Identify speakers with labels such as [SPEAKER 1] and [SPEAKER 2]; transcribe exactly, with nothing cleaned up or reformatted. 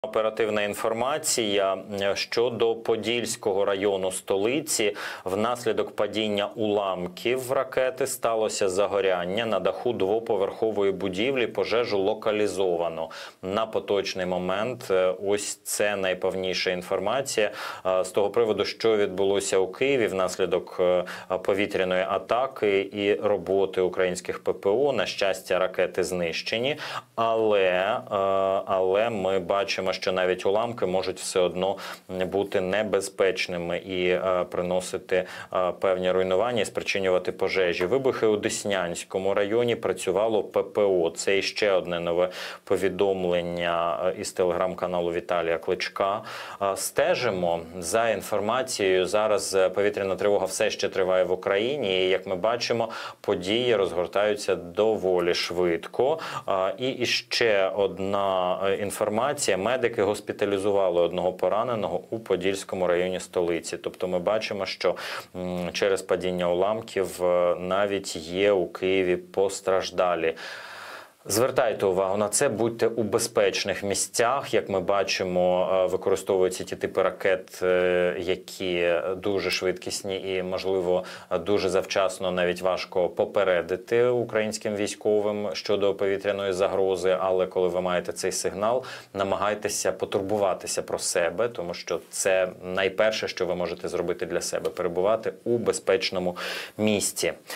[SPEAKER 1] Оперативна інформація щодо Подільського району столиці. Внаслідок падіння уламків ракети сталося загоряння на даху двоповерхової будівлі. Пожежу локалізовано. На поточний момент ось це найповніша інформація з того приводу, що відбулося у Києві внаслідок повітряної атаки і роботи українських ППО. На щастя, ракети знищені, але, але ми бачимо, що навіть уламки можуть все одно бути небезпечними і е, приносити е, певні руйнування і спричинювати пожежі. Вибухи у Деснянському районі, працювало ППО. Це іще одне нове повідомлення із телеграм-каналу Віталія Кличка. Е, стежимо за інформацією. Зараз повітряна тривога все ще триває в Україні. І, як ми бачимо, події розгортаються доволі швидко. Е, і іще одна інформація. Медики госпіталізували одного пораненого у Подільському районі столиці. Тобто ми бачимо, що через падіння уламків навіть є у Києві постраждалі. Звертайте увагу на це, будьте у безпечних місцях. Як ми бачимо, використовуються ті типи ракет, які дуже швидкісні і, можливо, дуже завчасно, навіть важко попередити українським військовим щодо повітряної загрози. Але коли ви маєте цей сигнал, намагайтеся потурбуватися про себе, тому що це найперше, що ви можете зробити для себе – перебувати у безпечному місці.